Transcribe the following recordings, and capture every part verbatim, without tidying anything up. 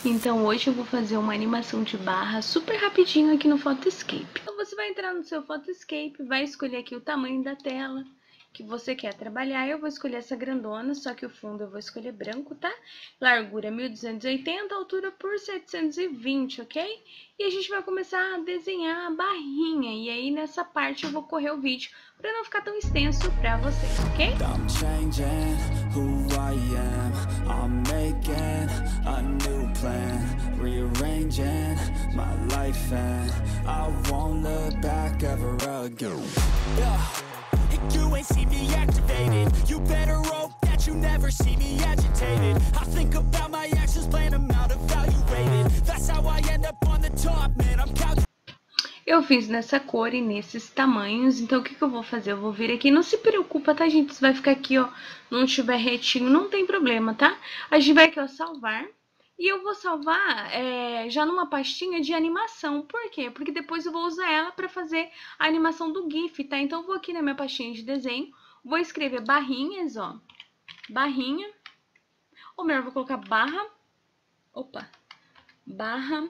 Então hoje eu vou fazer uma animação de barra super rapidinho aqui no Photoscape. Então você vai entrar no seu Photoscape, vai escolher aqui o tamanho da tela que você quer trabalhar. Eu vou escolher essa grandona, só que o fundo eu vou escolher branco, tá? Largura mil duzentos e oitenta, altura por setecentos e vinte, ok? E a gente vai começar a desenhar a barrinha. E aí nessa parte eu vou correr o vídeo para não ficar tão extenso para vocês, ok? I'm changing who I am. I'm making a new plan, rearranging my life, and I won't look back ever again. Yeah. You ain't see me activated. You better hope that you never see me agitated. I think about my actions, plan them out, evaluated. That's how I end up on the top, man. I'm calculating. Eu fiz nessa cor e nesses tamanhos, então o que que eu vou fazer? Eu vou vir aqui, não se preocupa, tá, gente? Se vai ficar aqui, ó, não tiver retinho, não tem problema, tá? A gente vai aqui, ó, salvar. E eu vou salvar é, já numa pastinha de animação. Por quê? Porque depois eu vou usar ela para fazer a animação do GIF, tá? Então eu vou aqui na minha pastinha de desenho, vou escrever barrinhas, ó. Barrinha. Ou melhor, vou colocar barra. Opa. Barra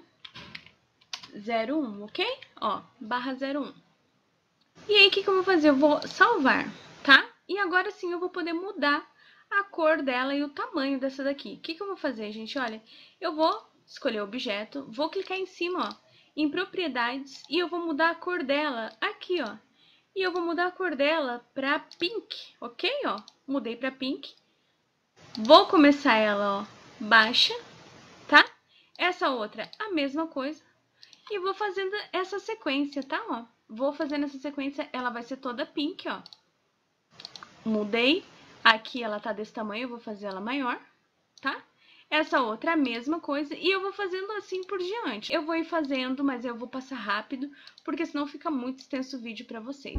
zero um, ok? Ó, barra zero um. E aí, o que que eu vou fazer? Eu vou salvar, tá? E agora sim eu vou poder mudar a cor dela e o tamanho dessa daqui. O que que eu vou fazer, gente? Olha, eu vou escolher o objeto, vou clicar em cima, ó, em propriedades, e eu vou mudar a cor dela aqui, ó. E eu vou mudar a cor dela pra pink, ok? Ó, mudei pra pink. Vou começar ela, ó, baixa, tá? Essa outra, a mesma coisa. E vou fazendo essa sequência, tá? Ó, vou fazendo essa sequência, ela vai ser toda pink, ó. Mudei. Aqui ela tá desse tamanho, eu vou fazer ela maior, tá? Essa outra é a mesma coisa e eu vou fazendo assim por diante. Eu vou ir fazendo, mas eu vou passar rápido, porque senão fica muito extenso o vídeo pra vocês.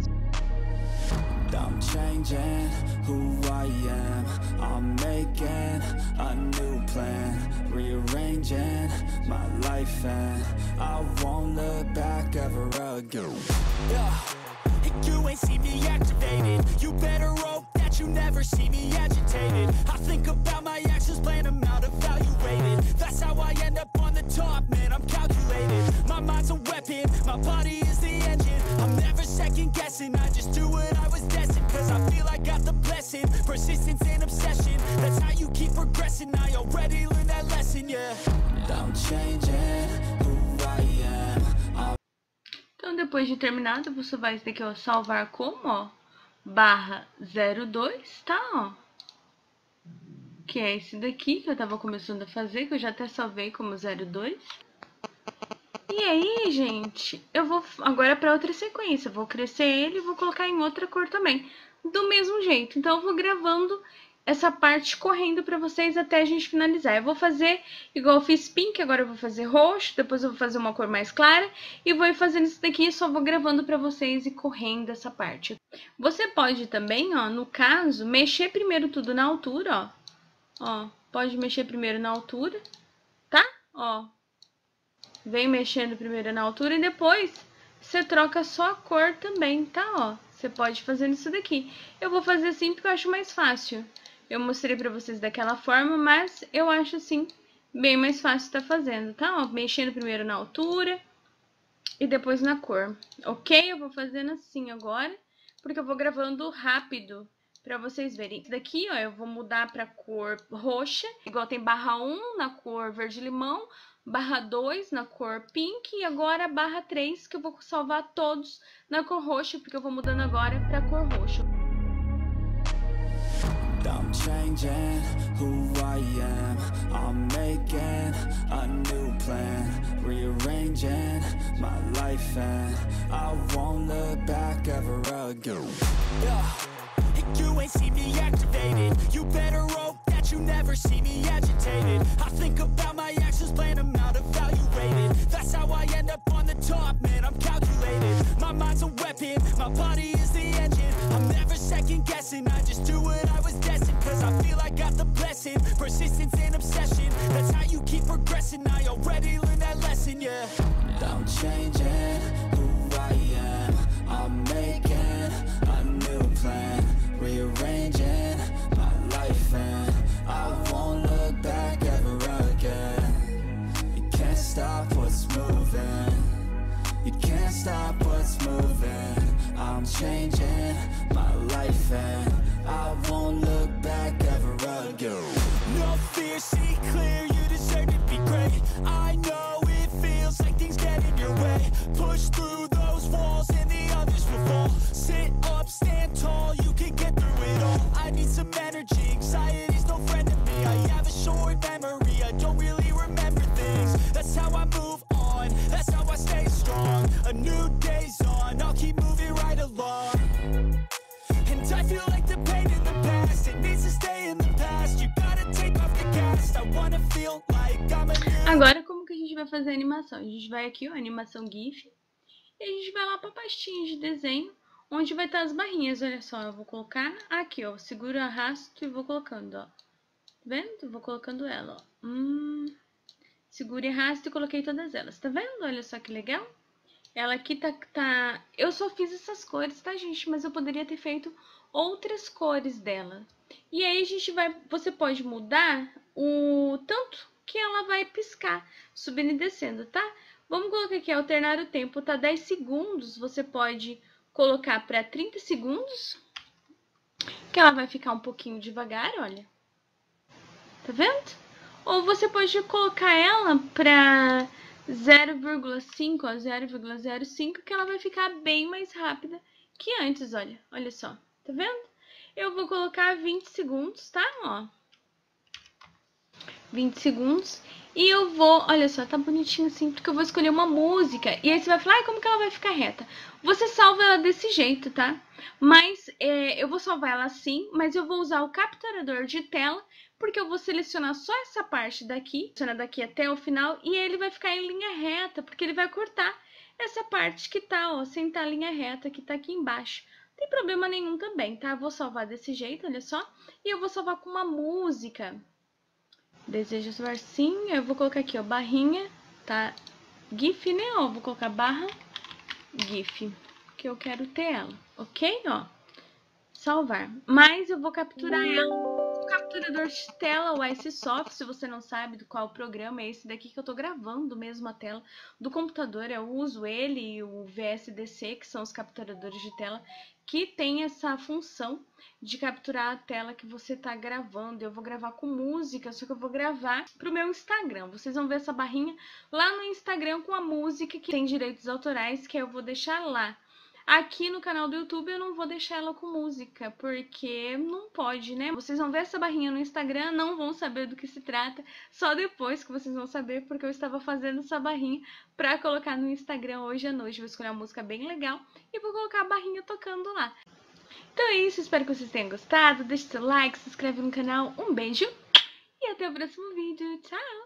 I'm changing who I am. I'm making a new plan, rearranging my life, and I won't look back ever again. Yeah. You ain't see me activated. You better hope that you never see me agitated. I think about my actions, plan them out, evaluated. That's how I end up on the top, man. I'm calculated. My mind's a weapon, my body is the engine. I'm never second guessing, I just do what I was destined. Cause I feel I got the blessing, persistence and obsession. That's how you keep progressing, I already learned that lesson, yeah. I'm changing who I am. I'm Então, depois de terminado, você vai daqui, ó, salvar como, ó, barra zero dois, tá, ó. Que é esse daqui que eu tava começando a fazer, que eu já até salvei como zero dois. E aí, gente, eu vou agora para outra sequência. Vou crescer ele e vou colocar em outra cor também, do mesmo jeito. Então, eu vou gravando essa parte correndo para vocês até a gente finalizar. Eu vou fazer igual eu fiz pink, agora eu vou fazer roxo, depois eu vou fazer uma cor mais clara e vou ir fazendo isso daqui, só vou gravando para vocês e correndo essa parte. Você pode também, ó, no caso, mexer primeiro tudo na altura, ó. Ó, pode mexer primeiro na altura, tá? Ó, vem mexendo primeiro na altura e depois você troca só a cor também, tá? Ó, você pode fazer isso daqui. Eu vou fazer assim porque eu acho mais fácil. Eu mostrei pra vocês daquela forma, mas eu acho assim bem mais fácil estar fazendo, tá? Ó, mexendo primeiro na altura e depois na cor, ok? Eu vou fazendo assim agora, porque eu vou gravando rápido pra vocês verem. Esse daqui, ó, eu vou mudar pra cor roxa, igual tem barra um na cor verde-limão, barra dois na cor pink e agora barra três, que eu vou salvar todos na cor roxa, porque eu vou mudando agora pra cor roxa. I'm changing who I am. I'm making a new plan, rearranging my life, and I won't look back ever again. Yeah. You ain't see me activated. You better hope that you never see me agitated. I think about my actions, plan them out, evaluated. That's how I end up on the top, man. I'm calculated. My mind's a weapon, my body is the engine. I'm never second guessing, I just do what I was destined. Cause I feel I got the blessing, persistence and obsession. That's how you keep progressing, I already learned that lesson, yeah. I'm changing who I am. I'm making a new plan, rearranging my life, and I won't look back ever again. best. I wanna feel like I'm a Agora, como que a gente vai fazer a animação? A gente vai aqui, ó, animação GIF. E a gente vai lá pra pastinha de desenho, onde vai estar as barrinhas. Olha só, eu vou colocar aqui, ó. Seguro, arrasto e vou colocando, ó. Tá vendo? Eu vou colocando ela, ó. Hum, seguro e arrasto e coloquei todas elas. Tá vendo? Olha só que legal. Ela aqui tá, tá... Eu só fiz essas cores, tá, gente? Mas eu poderia ter feito outras cores dela. E aí a gente vai... Você pode mudar o tanto que ela vai piscar, subindo e descendo, tá? Vamos colocar aqui, alternar o tempo, tá? dez segundos, você pode colocar para trinta segundos. Que ela vai ficar um pouquinho devagar, olha. Tá vendo? Ou você pode colocar ela para zero vírgula cinco, ó, zero vírgula zero cinco, que ela vai ficar bem mais rápida que antes, olha. Olha só, tá vendo? Eu vou colocar vinte segundos, tá? Ó. vinte segundos. E eu vou, olha só, tá bonitinho assim, porque eu vou escolher uma música. E aí você vai falar, ah, como que ela vai ficar reta? Você salva ela desse jeito, tá? Mas é, eu vou salvar ela assim, mas eu vou usar o capturador de tela, porque eu vou selecionar só essa parte daqui, selecionar daqui até o final, e ele vai ficar em linha reta, porque ele vai cortar essa parte que tá, ó, sem tá a linha reta, que tá aqui embaixo. Não tem problema nenhum também, tá? Eu vou salvar desse jeito, olha só. E eu vou salvar com uma música. Desejo salvar sim, eu vou colocar aqui, ó, barrinha, tá? GIF, né? Ó, vou colocar barra GIF, que eu quero ter ela, ok? Ó, salvar. Mas eu vou capturar ela no capturador de tela, o iSoft. Se você não sabe do qual programa é esse daqui que eu tô gravando mesmo a tela do computador, eu uso ele e o V S D C, que são os capturadores de tela, que tem essa função de capturar a tela que você tá gravando. Eu vou gravar com música, só que eu vou gravar pro meu Instagram. Vocês vão ver essa barrinha lá no Instagram com a música que tem direitos autorais, que eu vou deixar lá. Aqui no canal do YouTube eu não vou deixar ela com música, porque não pode, né? Vocês vão ver essa barrinha no Instagram, não vão saber do que se trata, só depois que vocês vão saber, porque eu estava fazendo essa barrinha pra colocar no Instagram hoje à noite. Vou escolher uma música bem legal e vou colocar a barrinha tocando lá. Então é isso, espero que vocês tenham gostado. Deixe seu like, se inscreve no canal. Um beijo e até o próximo vídeo. Tchau!